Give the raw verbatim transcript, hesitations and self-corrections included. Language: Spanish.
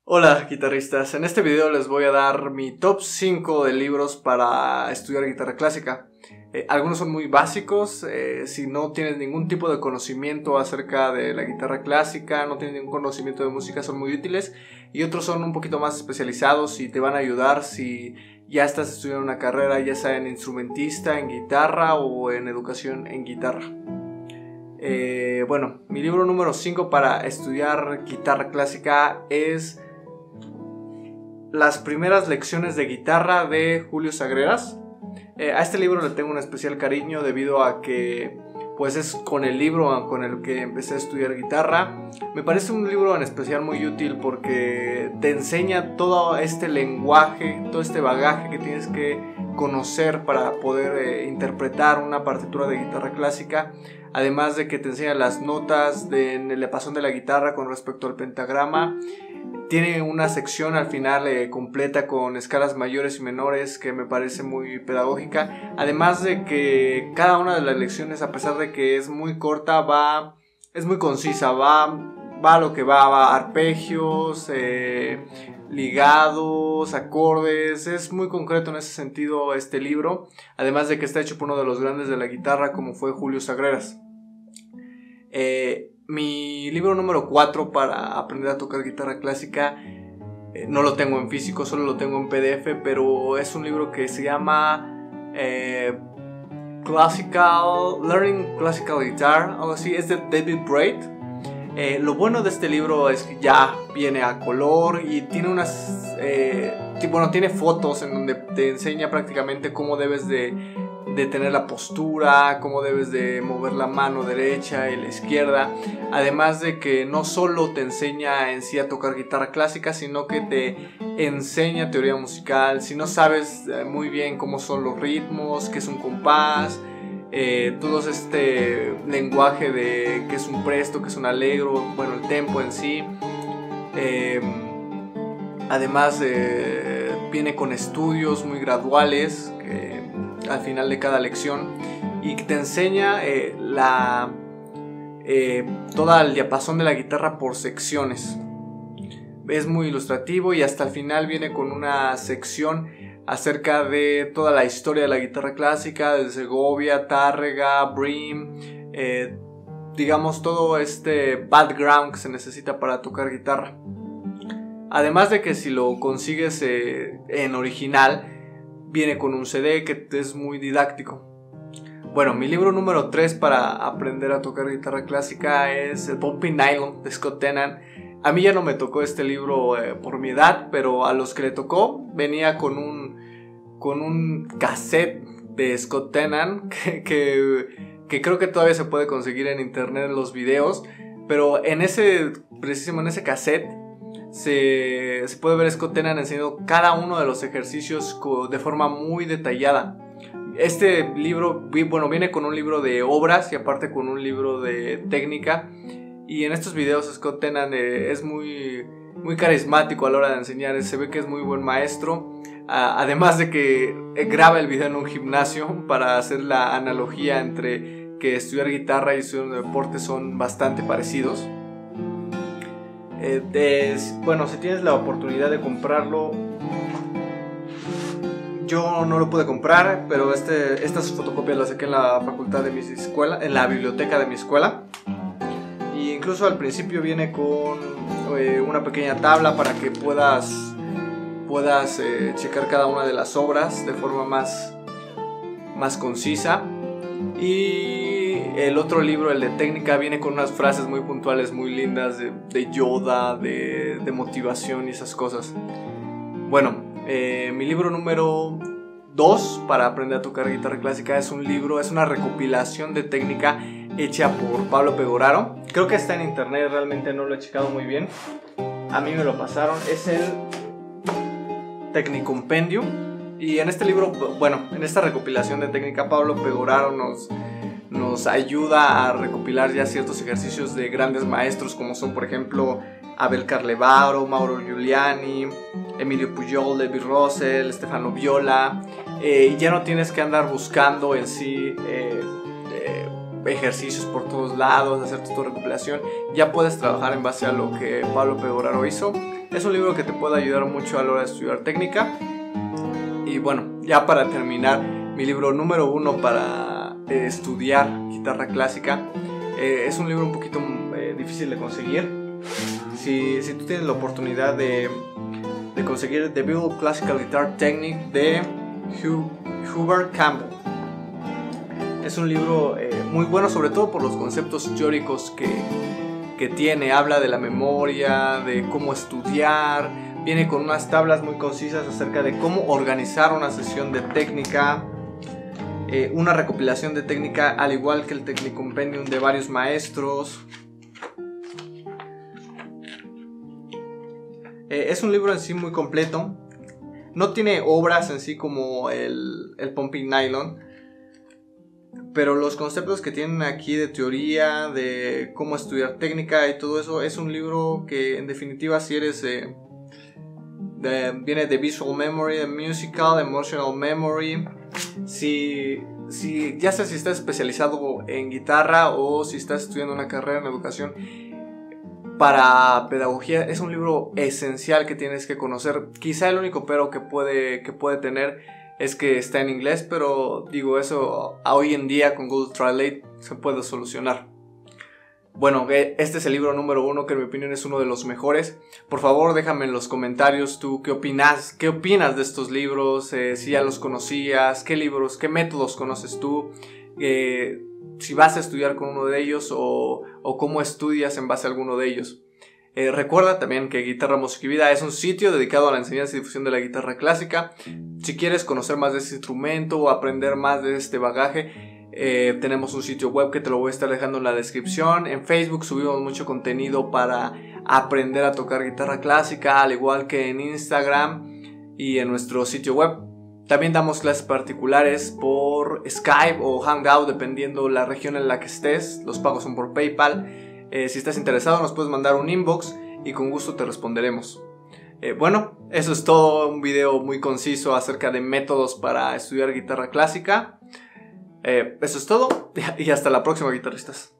Hola guitarristas, en este video les voy a dar mi top cinco de libros para estudiar guitarra clásica. Eh, algunos son muy básicos, eh, si no tienes ningún tipo de conocimiento acerca de la guitarra clásica, no tienes ningún conocimiento de música, son muy útiles. Y otros son un poquito más especializados y te van a ayudar si ya estás estudiando una carrera, ya sea en instrumentista, en guitarra o en educación en guitarra. Eh, bueno, mi libro número cinco para estudiar guitarra clásica es Las primeras lecciones de guitarra de Julio Sagreras. Eh, a este libro le tengo un especial cariño debido a que pues es con el libro con el que empecé a estudiar guitarra. Me parece un libro en especial muy útil porque te enseña todo este lenguaje, todo este bagaje que tienes que conocer para poder eh, interpretar una partitura de guitarra clásica. Además de que te enseña las notas de elevación de la guitarra con respecto al pentagrama. Tiene una sección al final eh, completa con escalas mayores y menores que me parece muy pedagógica. Además de que cada una de las lecciones, a pesar de que es muy corta, va, es muy concisa, va, va a lo que va, va arpegios, eh, ligados, acordes. Es muy concreto en ese sentido este libro. Además de que está hecho por uno de los grandes de la guitarra como fue Julio Sagreras. Eh, mi libro número cuatro para aprender a tocar guitarra clásica eh, no lo tengo en físico, solo lo tengo en P D F, pero es un libro que se llama eh, Classical Learning Classical Guitar, algo así, es de David Braid. Eh, lo bueno de este libro es que ya viene a color y tiene unas eh, bueno, tiene fotos en donde te enseña prácticamente cómo debes de de tener la postura, cómo debes de mover la mano derecha y la izquierda. Además de que no solo te enseña en sí a tocar guitarra clásica, sino que te enseña teoría musical. Si no sabes muy bien cómo son los ritmos, qué es un compás, eh, todo este lenguaje de qué es un presto, qué es un allegro, bueno, el tempo en sí. Eh, además eh, viene con estudios muy graduales que al final de cada lección y que te enseña eh, la eh, toda el diapasón de la guitarra por secciones. Es muy ilustrativo y hasta el final viene con una sección acerca de toda la historia de la guitarra clásica, de Segovia, Tárrega, Bream, eh, digamos todo este background que se necesita para tocar guitarra. Además de que si lo consigues eh, en original, viene con un C D que es muy didáctico. Bueno, mi libro número tres para aprender a tocar guitarra clásica es el Bumpy Nylon de Scott Tenan. A mí ya no me tocó este libro eh, por mi edad, pero a los que le tocó venía con un, con un cassette de Scott Tenan que, que, que creo que todavía se puede conseguir en internet en los videos. Pero en ese, precisamente en ese cassette, Se, se puede ver a Scott Tenan enseñando cada uno de los ejercicios de forma muy detallada. Este libro, bueno, viene con un libro de obras y aparte con un libro de técnica. Y en estos videos Scott Tenan eh, es muy, muy carismático a la hora de enseñar. Se ve que es muy buen maestro. Ah, además de que graba el video en un gimnasio para hacer la analogía entre que estudiar guitarra y estudiar un deporte son bastante parecidos. Eh, es, bueno, si tienes la oportunidad de comprarlo, yo no lo pude comprar, pero este, estas fotocopias las saqué en la facultad de mi escuela, en la biblioteca de mi escuela. Y incluso al principio viene con eh, una pequeña tabla para que puedas, puedas eh, checar cada una de las obras de forma más, más concisa. Y el otro libro, el de técnica, viene con unas frases muy puntuales, muy lindas de, de Yoda, de, de motivación y esas cosas. Bueno, eh, mi libro número dos para aprender a tocar guitarra clásica es un libro, es una recopilación de técnica hecha por Pablo Pegoraro. Creo que está en internet, realmente no lo he checado muy bien. A mí me lo pasaron, es el Technicompendium. Y en este libro, bueno, en esta recopilación de técnica, Pablo Pegoraro nos, nos ayuda a recopilar ya ciertos ejercicios de grandes maestros como son, por ejemplo, Abel Carlevaro, Mauro Giuliani, Emilio Pujol, David Russell, Stefano Viola. Eh, y ya no tienes que andar buscando en sí eh, eh, ejercicios por todos lados, hacer tu recopilación. Ya puedes trabajar en base a lo que Pablo Pegoraro hizo. Es un libro que te puede ayudar mucho a la hora de estudiar técnica. Y bueno, ya para terminar, mi libro número uno para eh, estudiar guitarra clásica, eh, es un libro un poquito eh, difícil de conseguir. Si, si tú tienes la oportunidad de, de conseguir The Bible Classical Guitar Technique de Hugh, Hubert Campbell. Es un libro eh, muy bueno, sobre todo por los conceptos teóricos que, que tiene. Habla de la memoria, de cómo estudiar. Viene con unas tablas muy concisas acerca de cómo organizar una sesión de técnica. Eh, una recopilación de técnica, al igual que el Technicompendium de varios maestros. Eh, es un libro en sí muy completo. No tiene obras en sí como el, el Pumping Nylon, pero los conceptos que tienen aquí de teoría, de cómo estudiar técnica y todo eso, es un libro que en definitiva, si eres eh, de, viene de Visual Memory, de Musical, Emotional Memory, si, si ya sea si estás especializado en guitarra o si estás estudiando una carrera en educación para pedagogía, es un libro esencial que tienes que conocer. Quizá el único pero que puede, que puede tener es que está en inglés, pero digo, eso hoy en día con Google Translate se puede solucionar. Bueno, este es el libro número uno, que en mi opinión es uno de los mejores. Por favor, déjame en los comentarios tú qué opinas, qué opinas de estos libros, eh, si ya los conocías, qué libros, qué métodos conoces tú, eh, si vas a estudiar con uno de ellos o, o cómo estudias en base a alguno de ellos. Eh, recuerda también que Guitarra, Música y Vida es un sitio dedicado a la enseñanza y difusión de la guitarra clásica. Si quieres conocer más de este instrumento o aprender más de este bagaje, Eh, tenemos un sitio web que te lo voy a estar dejando en la descripción. En Facebook subimos mucho contenido para aprender a tocar guitarra clásica, al igual que en Instagram y en nuestro sitio web. También damos clases particulares por Skype o Hangout, dependiendo la región en la que estés. Los pagos son por PayPal. Eh, si estás interesado, nos puedes mandar un inbox y con gusto te responderemos. Eh, bueno, eso es todo, un video muy conciso acerca de métodos para estudiar guitarra clásica. Eh, eso es todo y hasta la próxima, guitarristas.